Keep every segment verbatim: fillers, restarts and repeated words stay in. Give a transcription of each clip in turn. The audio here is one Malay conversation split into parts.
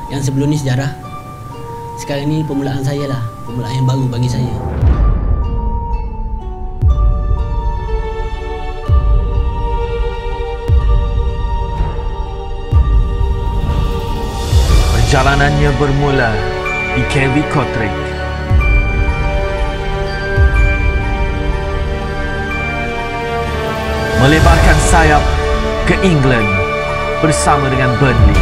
Yang sebelum ni sejarah. Sekarang ni permulaan saya lah, permulaan yang baru bagi saya. Perjalanannya bermula di K V Kortrijk. Melebarkan sayap ke England bersama dengan Burnley.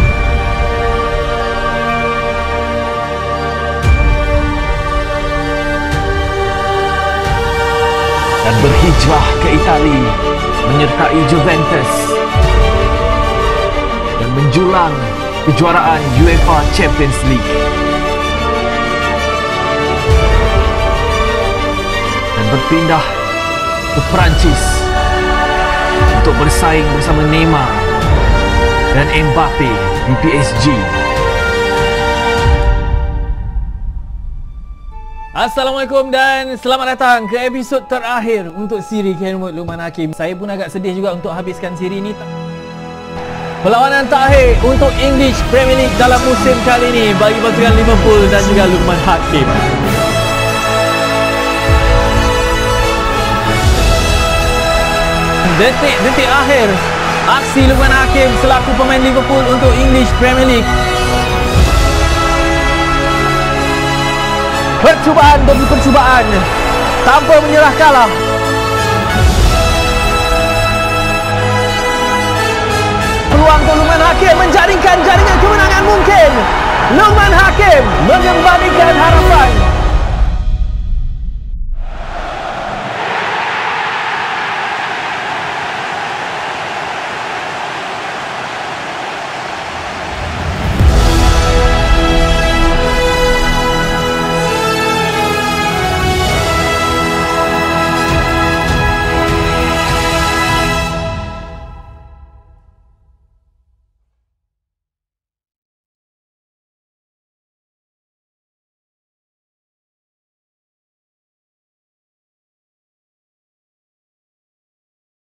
Dan berhijrah ke Itali menyertai Juventus dan menjulang kejuaraan UEFA Champions League. Dan berpindah ke Perancis untuk bersaing bersama Neymar dan Mbappe di P S G. Assalamualaikum dan selamat datang ke episod terakhir untuk siri Kenwood Luqman Hakim. Saya pun agak sedih juga untuk habiskan siri ini. Perlawanan terakhir untuk English Premier League dalam musim kali ini bagi pasukan Liverpool dan juga Luqman Hakim. Detik-detik akhir aksi Luqman Hakim selaku pemain Liverpool untuk English Premier League. Percubaan demi percubaan tanpa menyerah kalah. Peluang untuk Luqman Hakim menjaringkan jaringan kemenangan mungkin. Luqman Hakim mengembalikan harapan